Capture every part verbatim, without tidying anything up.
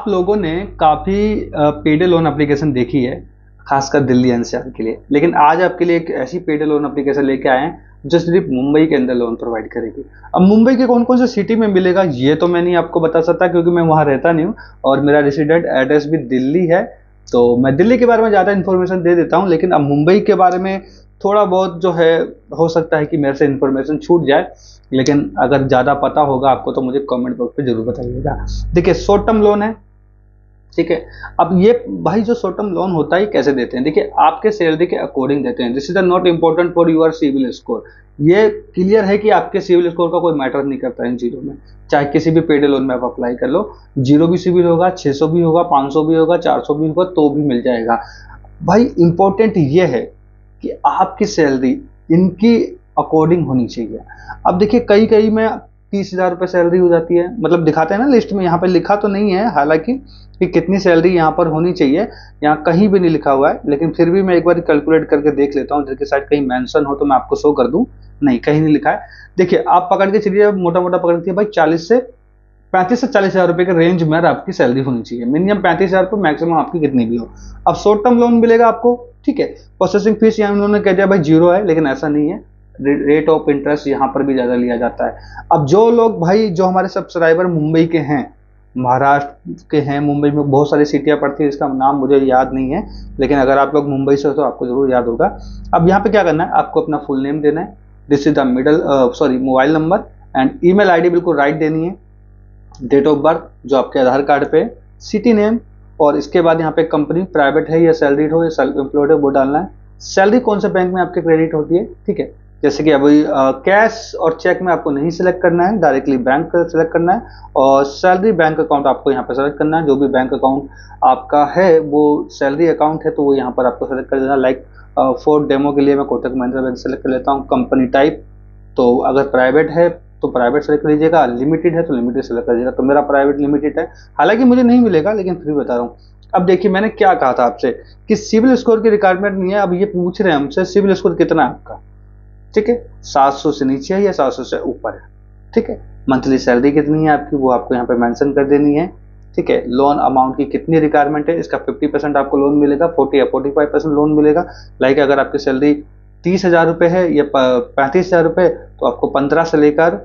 लोगों ने काफ़ी पेड लोन एप्लीकेशन देखी है, खासकर दिल्ली एनसीआर के लिए, लेकिन आज आपके लिए एक ऐसी पेड लोन एप्लीकेशन लेके आए हैं जो सिर्फ मुंबई के अंदर लोन प्रोवाइड करेगी। अब मुंबई के कौन कौन से सिटी में मिलेगा ये तो मैं नहीं आपको बता सकता, क्योंकि मैं वहाँ रहता नहीं हूँ और मेरा रेसिडेंट एड्रेस भी दिल्ली है। तो मैं दिल्ली के बारे में ज़्यादा इन्फॉर्मेशन दे देता हूँ, लेकिन अब मुंबई के बारे में थोड़ा बहुत जो है हो सकता है कि मेरे से इन्फॉर्मेशन छूट जाए, लेकिन अगर ज़्यादा पता होगा आपको तो मुझे कमेंट बॉक्स पे जरूर बताइएगा। देखिए, शॉर्ट टर्म लोन है, ठीक है। अब ये भाई जो शॉर्ट टर्म लोन होता है कैसे देते हैं, देखिए आपके सैलरी के अकॉर्डिंग देते हैं। This is not important for your CIBIL score. ये क्लियर है कि आपके सिविल स्कोर का कोई मैटर नहीं करता है इन चीज़ों में। चाहे किसी भी पेड लोन में आप अप्लाई कर लो, जीरो भी सिविल होगा, छह सौ भी होगा, पाँच सौ भी होगा, चार सौ भी होगा तो भी मिल जाएगा। भाई इंपॉर्टेंट ये है कि आपकी सैलरी इनकी अकॉर्डिंग होनी चाहिए। अब देखिए कई कई में तीस हजार रुपये सैलरी हो जाती है, मतलब दिखाते हैं ना लिस्ट में, यहाँ पे लिखा तो नहीं है हालांकि कि कितनी सैलरी यहाँ पर होनी चाहिए, यहाँ कहीं भी नहीं लिखा हुआ है, लेकिन फिर भी मैं एक बार कैलकुलेट करके देख लेता हूँ, जिसके साइड कहीं मेंशन हो तो मैं आपको शो कर दूँ। नहीं, कहीं नहीं लिखा है। देखिए आप पकड़ के चलिए, मोटा मोटा पकड़ के भाई चालीस से पैंतीस से चालीस हजार रुपए के रेंज में आपकी सैलरी होनी चाहिए, मिनिमम पैंतीस हजार रुपये, मैक्सिमम आपकी कितनी भी हो। अब शॉर्ट टर्म लोन मिलेगा आपको, ठीक है। प्रोसेसिंग फीस यहाँ उन्होंने कह दिया भाई जीरो है, लेकिन ऐसा नहीं है, रेट ऑफ इंटरेस्ट यहाँ पर भी ज़्यादा लिया जाता है। अब जो लोग भाई जो हमारे सब्सक्राइबर मुंबई के हैं, महाराष्ट्र के हैं, मुंबई में बहुत सारी सिटियाँ पड़ती है, इसका नाम मुझे याद नहीं है, लेकिन अगर आप लोग मुंबई से हो तो आपको जरूर याद होगा। अब यहाँ पे क्या करना है, आपको अपना फुल नेम देना है, this is the middle sorry mobile number and email ID बिल्कुल राइट देनी है, डेट ऑफ बर्थ जो आपके आधार कार्ड पे, सिटी नेम, और इसके बाद यहाँ पे कंपनी प्राइवेट है या सैलरीड हो या सेल्फ एम्प्लॉयड है वो डालना है। सैलरी कौन से बैंक में आपके क्रेडिट होती है, ठीक है। जैसे कि अभी कैश और चेक में आपको नहीं सिलेक्ट करना है, डायरेक्टली बैंक सेलेक्ट करना है, और सैलरी बैंक अकाउंट आपको यहाँ पे सेलेक्ट करना है। जो भी बैंक अकाउंट आपका है वो सैलरी अकाउंट है तो वो यहाँ पर आपको सेलेक्ट कर देना। लाइक फॉर डेमो के लिए मैं कोटक महिंद्रा बैंक सेलेक्ट कर लेता हूँ। कंपनी टाइप तो अगर प्राइवेट है तो प्राइवेट सेलेक्ट कर लीजिएगा, लिमिटेड है तो लिमिटेड सेलेक्ट कर लीजिएगा। तो मेरा प्राइवेट लिमिटेड है, हालांकि मुझे नहीं मिलेगा लेकिन फिर भी बता रहा हूँ। अब देखिए मैंने क्या कहा था आपसे कि सिविल स्कोर की रिक्वायरमेंट नहीं है। अब ये पूछ रहे हैं हमसे सिविल स्कोर कितना है आपका, ठीक है, सात सौ से नीचे है या सात सौ से ऊपर है, ठीक है। मंथली सैलरी कितनी है आपकी वो आपको यहाँ पे मेंशन कर देनी है, ठीक है। लोन अमाउंट की कितनी रिक्वायरमेंट है, इसका फिफ्टी परसेंट आपको लोन मिलेगा, फोर्टी या फोर्टी फाइव परसेंट लोन मिलेगा। लाइक अगर आपकी सैलरी तीस हजार रुपये है या पैंतीस हजार रुपये तो आपको पंद्रह से लेकर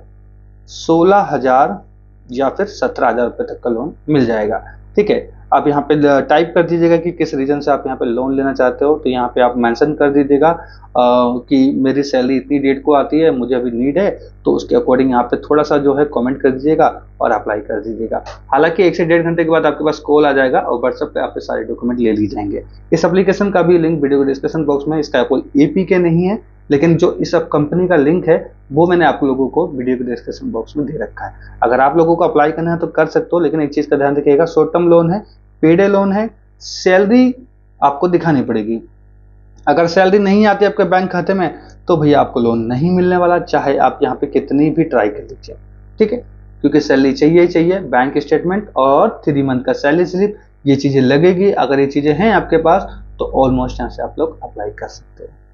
सोलह हजार या फिर सत्रह हजार रुपये तक का लोन मिल जाएगा, ठीक है। आप यहाँ पे टाइप कर दीजिएगा कि किस रीजन से आप यहाँ पे लोन लेना चाहते हो, तो यहाँ पे आप मेंशन कर दीजिएगा कि मेरी सैलरी इतनी डेट को आती है, मुझे अभी नीड है, तो उसके अकॉर्डिंग यहाँ पे थोड़ा सा जो है कमेंट कर दीजिएगा और अप्लाई कर दीजिएगा। हालांकि एक से डेढ़ घंटे के बाद आपके पास कॉल आ जाएगा और व्हाट्सएप पे आपके सारे डॉक्यूमेंट ले ली जाएंगे। इस एप्लीकेशन का भी लिंक वीडियो के डिस्क्रिप्शन बॉक्स में, इसका कोई एपीके नहीं है, लेकिन जो इस कंपनी का लिंक है वो मैंने आप लोगों को वीडियो के डिस्क्रिप्शन बॉक्स में दे रखा है। अगर आप लोगों को अप्लाई करना है तो कर सकते हो, लेकिन एक चीज़ का ध्यान रखिएगा, शॉर्ट टर्म लोन है, पेडे लोन है, सैलरी आपको दिखानी पड़ेगी। अगर सैलरी नहीं आती आपके बैंक खाते में तो भैया आपको लोन नहीं मिलने वाला, चाहे आप यहाँ पे कितनी भी ट्राई कर लीजिए, ठीक है। क्योंकि सैलरी चाहिए ही चाहिए, बैंक स्टेटमेंट और थ्री मंथ का सैलरी स्लिप, ये चीज़ें लगेगी। अगर ये चीज़ें हैं आपके पास तो ऑलमोस्ट यहाँ से आप लोग अप्लाई कर सकते हो।